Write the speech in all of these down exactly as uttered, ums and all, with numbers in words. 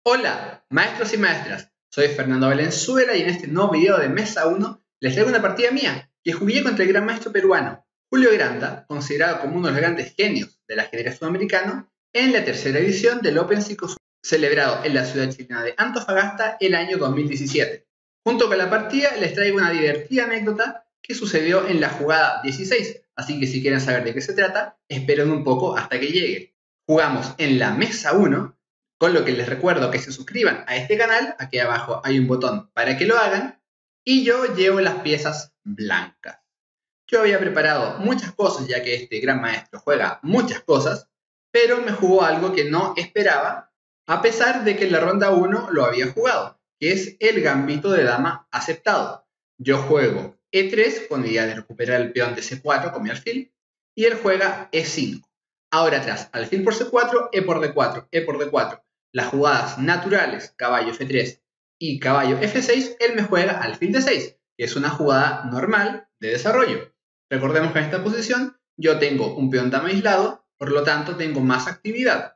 Hola, maestros y maestras, soy Fernando Valenzuela y en este nuevo video de Mesa uno les traigo una partida mía que jugué contra el gran maestro peruano Julio Granda, considerado como uno de los grandes genios del ajedrez sudamericano, en la tercera edición del Open Psico celebrado en la ciudad chilena de Antofagasta el año dos mil diecisiete. Junto con la partida les traigo una divertida anécdota que sucedió en la jugada dieciséis, así que si quieren saber de qué se trata, esperen un poco hasta que llegue. Jugamos en la Mesa uno, con lo que les recuerdo que se suscriban a este canal. Aquí abajo hay un botón para que lo hagan, y yo llevo las piezas blancas. Yo había preparado muchas cosas, ya que este gran maestro juega muchas cosas, pero me jugó algo que no esperaba, a pesar de que en la ronda uno lo había jugado, que es el gambito de dama aceptado. Yo juego e tres con la idea de recuperar el peón de ce cuatro con mi alfil, y él juega e cinco. Ahora atrás, alfil por ce cuatro, e por de cuatro, e por de cuatro. Las jugadas naturales, caballo efe tres y caballo efe seis, él me juega alfil de seis, que es una jugada normal de desarrollo. Recordemos que en esta posición yo tengo un peón dama aislado, por lo tanto tengo más actividad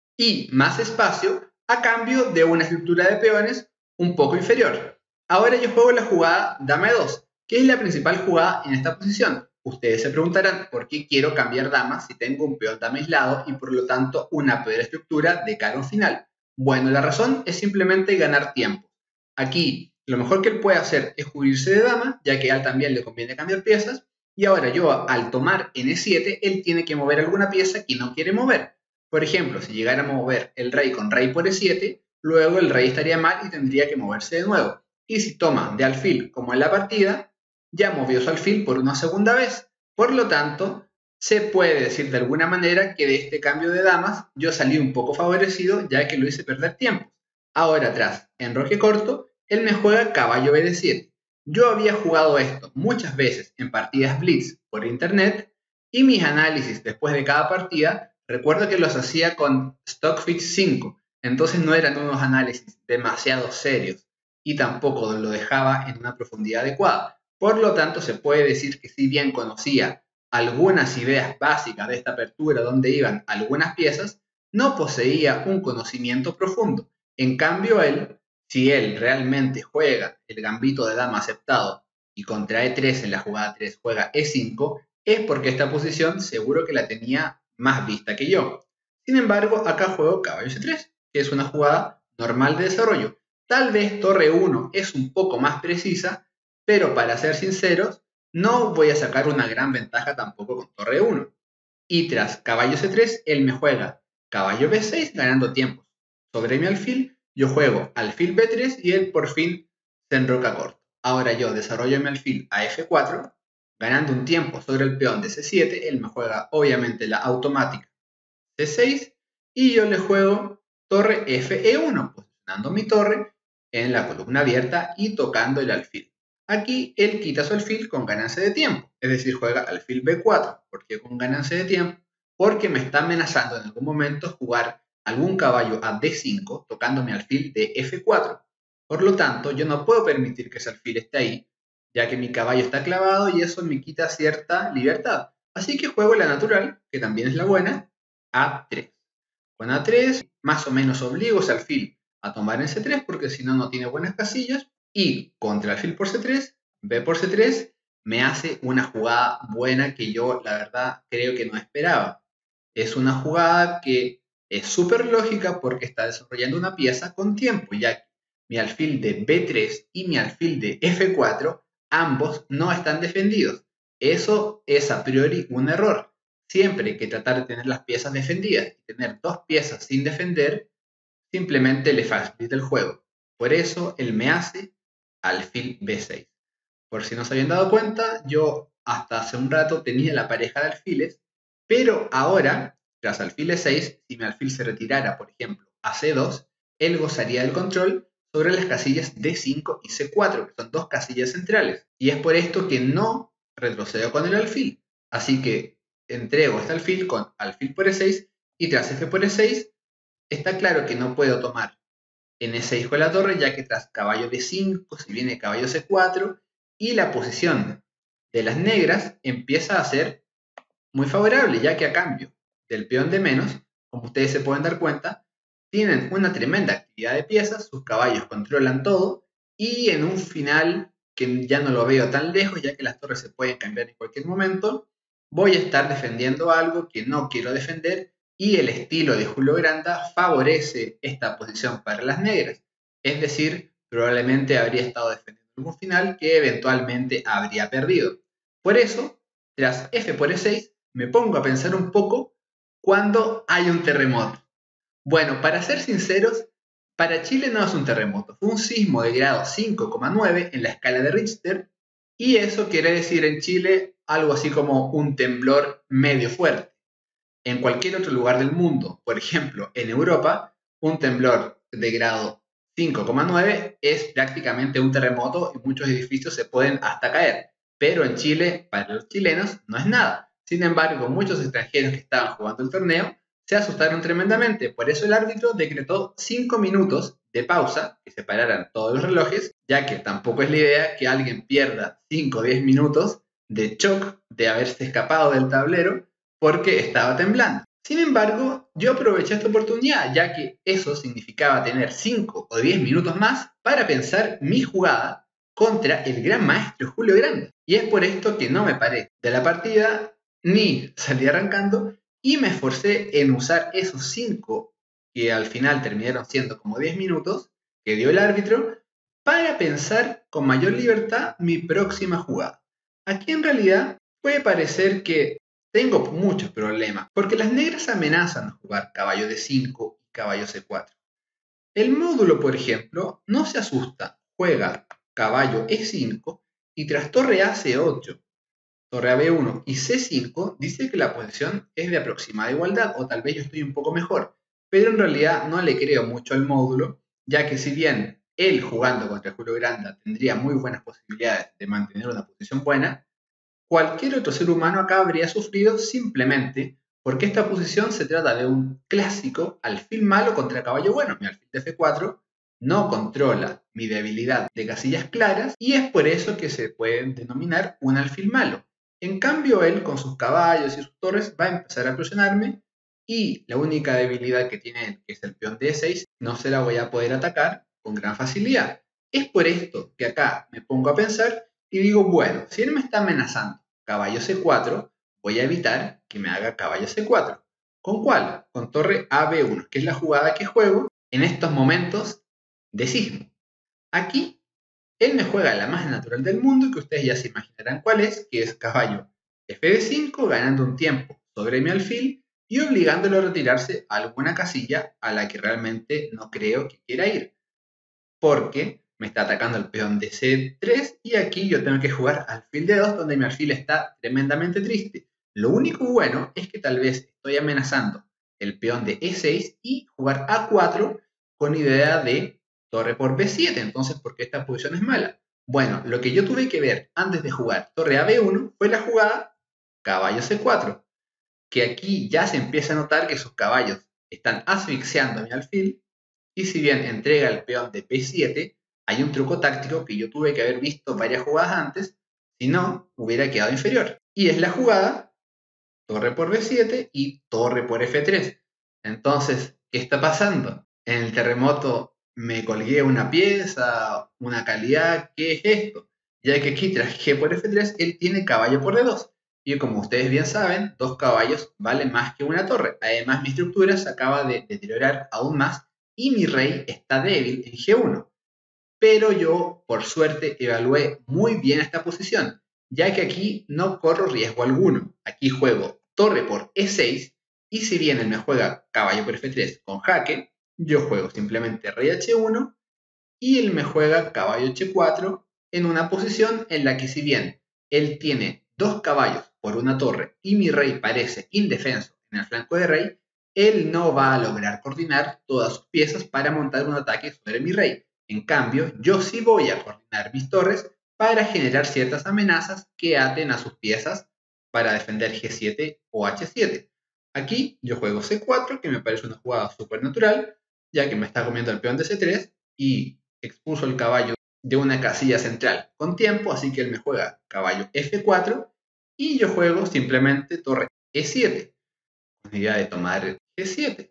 y más espacio a cambio de una estructura de peones un poco inferior. Ahora yo juego la jugada dama e dos, que es la principal jugada en esta posición. Ustedes se preguntarán por qué quiero cambiar damas si tengo un peón dama aislado y por lo tanto una peor estructura de cara a un final. Bueno, la razón es simplemente ganar tiempo. Aquí lo mejor que él puede hacer es cubrirse de dama, ya que a él también le conviene cambiar piezas, y ahora yo al tomar en e siete, él tiene que mover alguna pieza que no quiere mover. Por ejemplo, si llegara a mover el rey con rey por e siete, luego el rey estaría mal y tendría que moverse de nuevo. Y si toma de alfil como en la partida, ya movió su alfil por una segunda vez. Por lo tanto, se puede decir de alguna manera que de este cambio de damas yo salí un poco favorecido, ya que lo hice perder tiempo. Ahora atrás, en roque corto, él me juega caballo be de siete. Yo había jugado esto muchas veces en partidas blitz por internet, y mis análisis después de cada partida, recuerdo que los hacía con Stockfix cinco, entonces no eran unos análisis demasiado serios y tampoco lo dejaba en una profundidad adecuada. Por lo tanto, se puede decir que si bien conocía algunas ideas básicas de esta apertura donde iban algunas piezas, no poseía un conocimiento profundo. En cambio, él, si él realmente juega el gambito de dama aceptado y contra e tres en la jugada tres juega e cinco, es porque esta posición seguro que la tenía más vista que yo. Sin embargo, acá juego caballo ce tres, que es una jugada normal de desarrollo. Tal vez torre uno es un poco más precisa, pero para ser sinceros, no voy a sacar una gran ventaja tampoco con torre uno. Y tras caballo ce tres, él me juega caballo be seis ganando tiempos sobre mi alfil. Yo juego alfil be tres y él por fin se enroca corto. Ahora yo desarrollo mi alfil a efe cuatro, ganando un tiempo sobre el peón de ce siete. Él me juega obviamente la automática ce seis y yo le juego torre efe e uno, posicionando mi torre en la columna abierta y tocando el alfil. Aquí él quita su alfil con ganancia de tiempo, es decir, juega alfil be cuatro. ¿Por qué con ganancia de tiempo? Porque me está amenazando en algún momento jugar algún caballo a de cinco tocando mi alfil de efe cuatro. Por lo tanto, yo no puedo permitir que ese alfil esté ahí, ya que mi caballo está clavado y eso me quita cierta libertad. Así que juego la natural, que también es la buena, a tres. Con a tres, más o menos obligo ese alfil a tomar en ce tres, porque si no, no tiene buenas casillas. Y contra alfil por ce tres, be por ce tres, me hace una jugada buena que yo, la verdad, creo que no esperaba. Es una jugada que es súper lógica porque está desarrollando una pieza con tiempo, ya que mi alfil de be tres y mi alfil de efe cuatro, ambos no están defendidos. Eso es a priori un error. Siempre hay que tratar de tener las piezas defendidas y tener dos piezas sin defender simplemente le facilita el juego. Por eso él me hace alfil be seis. Por si no se habían dado cuenta, yo hasta hace un rato tenía la pareja de alfiles, pero ahora, tras alfil e seis, si mi alfil se retirara, por ejemplo, a ce dos, él gozaría del control sobre las casillas de cinco y ce cuatro, que son dos casillas centrales. Y es por esto que no retrocedo con el alfil. Así que entrego este alfil con alfil por e seis y tras efe por e seis, está claro que no puedo tomar en e seis con la torre, ya que tras caballo de cinco si viene caballo ce cuatro y la posición de las negras empieza a ser muy favorable, ya que a cambio del peón de menos, como ustedes se pueden dar cuenta, tienen una tremenda actividad de piezas, sus caballos controlan todo y en un final que ya no lo veo tan lejos, ya que las torres se pueden cambiar en cualquier momento, voy a estar defendiendo algo que no quiero defender y el estilo de Julio Granda favorece esta posición para las negras. Es decir, probablemente habría estado defendiendo algún final que eventualmente habría perdido. Por eso, tras F por E seis, me pongo a pensar un poco cuando hay un terremoto. Bueno, para ser sinceros, para Chile no es un terremoto, fue un sismo de grado cinco coma nueve en la escala de Richter y eso quiere decir en Chile algo así como un temblor medio fuerte. En cualquier otro lugar del mundo, por ejemplo en Europa, un temblor de grado cinco coma nueve es prácticamente un terremoto y muchos edificios se pueden hasta caer. Pero en Chile, para los chilenos, no es nada. Sin embargo, muchos extranjeros que estaban jugando el torneo se asustaron tremendamente. Por eso el árbitro decretó cinco minutos de pausa, que separaran todos los relojes, ya que tampoco es la idea que alguien pierda cinco o diez minutos de shock de haberse escapado del tablero porque estaba temblando. Sin embargo, yo aproveché esta oportunidad, ya que eso significaba tener cinco o diez minutos más para pensar mi jugada contra el gran maestro Julio Granda. Y es por esto que no me paré de la partida ni salí arrancando y me esforcé en usar esos cinco que al final terminaron siendo como diez minutos que dio el árbitro para pensar con mayor libertad mi próxima jugada. Aquí en realidad puede parecer que tengo muchos problemas porque las negras amenazan a jugar caballo D cinco y caballo C cuatro. El módulo, por ejemplo, no se asusta, juega caballo E cinco y tras torre A C ocho, torre A B uno y C cinco dice que la posición es de aproximada igualdad o tal vez yo estoy un poco mejor, pero en realidad no le creo mucho al módulo, ya que si bien él jugando contra Julio Granda tendría muy buenas posibilidades de mantener una posición buena, cualquier otro ser humano acá habría sufrido simplemente porque esta posición se trata de un clásico alfil malo contra caballo bueno. Mi alfil de F cuatro no controla mi debilidad de casillas claras y es por eso que se puede denominar un alfil malo. En cambio él con sus caballos y sus torres va a empezar a presionarme y la única debilidad que tiene él, que es el peón D seis, no se la voy a poder atacar con gran facilidad. Es por esto que acá me pongo a pensar y digo, bueno, si él me está amenazando caballo C cuatro, voy a evitar que me haga caballo C cuatro. ¿Con cuál? Con torre A B uno, que es la jugada que juego en estos momentos de sismo. Aquí, él me juega la más natural del mundo, que ustedes ya se imaginarán cuál es, que es caballo F D cinco, ganando un tiempo sobre mi alfil y obligándolo a retirarse a alguna casilla a la que realmente no creo que quiera ir. Porque me está atacando el peón de C tres y aquí yo tengo que jugar alfil de dos donde mi alfil está tremendamente triste. Lo único bueno es que tal vez estoy amenazando el peón de E seis y jugar A cuatro con idea de torre por B siete, entonces ¿por qué esta posición es mala? Bueno, lo que yo tuve que ver antes de jugar torre A B uno fue la jugada caballo C cuatro, que aquí ya se empieza a notar que sus caballos están asfixiando a mi alfil y si bien entrega el peón de B siete, hay un truco táctico que yo tuve que haber visto varias jugadas antes, si no, hubiera quedado inferior. Y es la jugada torre por B siete y torre por F tres. Entonces, ¿qué está pasando? En el terremoto me colgué una pieza, una calidad, ¿qué es esto? Ya que aquí tras G por F tres, él tiene caballo por D dos. Y como ustedes bien saben, dos caballos valen más que una torre. Además, mi estructura se acaba de deteriorar aún más y mi rey está débil en G uno. Pero yo, por suerte, evalué muy bien esta posición, ya que aquí no corro riesgo alguno. Aquí juego torre por E seis y si bien él me juega caballo por F tres con jaque, yo juego simplemente rey H uno y él me juega caballo H cuatro en una posición en la que si bien él tiene dos caballos por una torre y mi rey parece indefenso en el flanco de rey, él no va a lograr coordinar todas sus piezas para montar un ataque sobre mi rey. En cambio, yo sí voy a coordinar mis torres para generar ciertas amenazas que aten a sus piezas para defender G siete o H siete. Aquí yo juego C cuatro, que me parece una jugada súper natural, ya que me está comiendo el peón de C tres y expulso el caballo de una casilla central con tiempo, así que él me juega caballo F cuatro y yo juego simplemente torre E siete, con la idea de tomar G siete.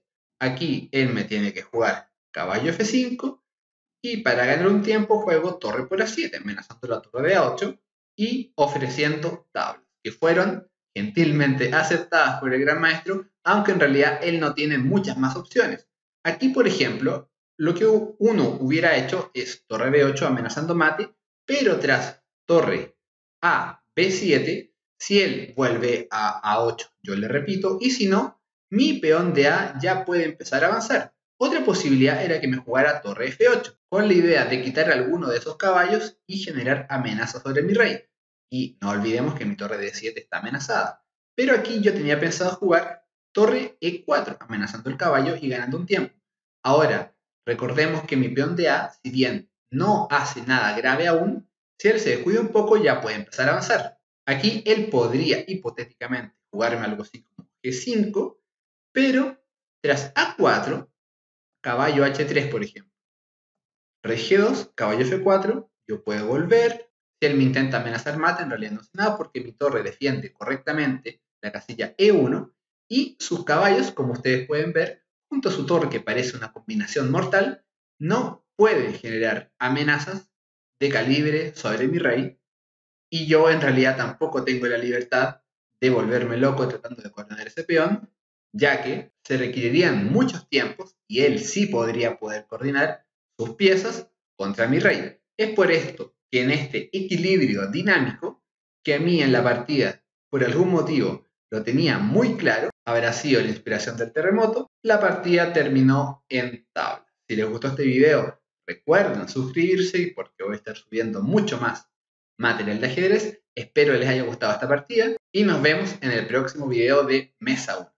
Aquí él me tiene que jugar caballo efe cinco y para ganar un tiempo juego torre por a siete, amenazando la torre de a ocho y ofreciendo tablas, que fueron gentilmente aceptadas por el gran maestro, aunque en realidad él no tiene muchas más opciones. Aquí, por ejemplo, lo que uno hubiera hecho es torre be ocho amenazando mate, pero tras torre a be siete, si él vuelve a a ocho, yo le repito, y si no, mi peón de A ya puede empezar a avanzar. Otra posibilidad era que me jugara torre efe ocho, con la idea de quitar alguno de esos caballos y generar amenazas sobre mi rey. Y no olvidemos que mi torre de siete está amenazada. Pero aquí yo tenía pensado jugar torre e cuatro, amenazando el caballo y ganando un tiempo. Ahora, recordemos que mi peón de A, si bien no hace nada grave aún, si él se descuida un poco ya puede empezar a avanzar. Aquí él podría hipotéticamente jugarme algo así como ge cinco, pero tras a cuatro, caballo hache tres, por ejemplo, rey ge dos, caballo efe cuatro, yo puedo volver. Si él me intenta amenazar mate, en realidad no hace nada porque mi torre defiende correctamente la casilla e uno y sus caballos, como ustedes pueden ver, junto a su torre, que parece una combinación mortal, no pueden generar amenazas de calibre sobre mi rey, y yo en realidad tampoco tengo la libertad de volverme loco tratando de coordinar ese peón, ya que se requerirían muchos tiempos y él sí podría poder coordinar sus piezas contra mi rey. Es por esto que en este equilibrio dinámico, que a mí en la partida por algún motivo lo tenía muy claro, habrá sido la inspiración del terremoto, la partida terminó en tabla. Si les gustó este video, recuerden suscribirse porque voy a estar subiendo mucho más material de ajedrez. Espero les haya gustado esta partida y nos vemos en el próximo video de Mesa uno.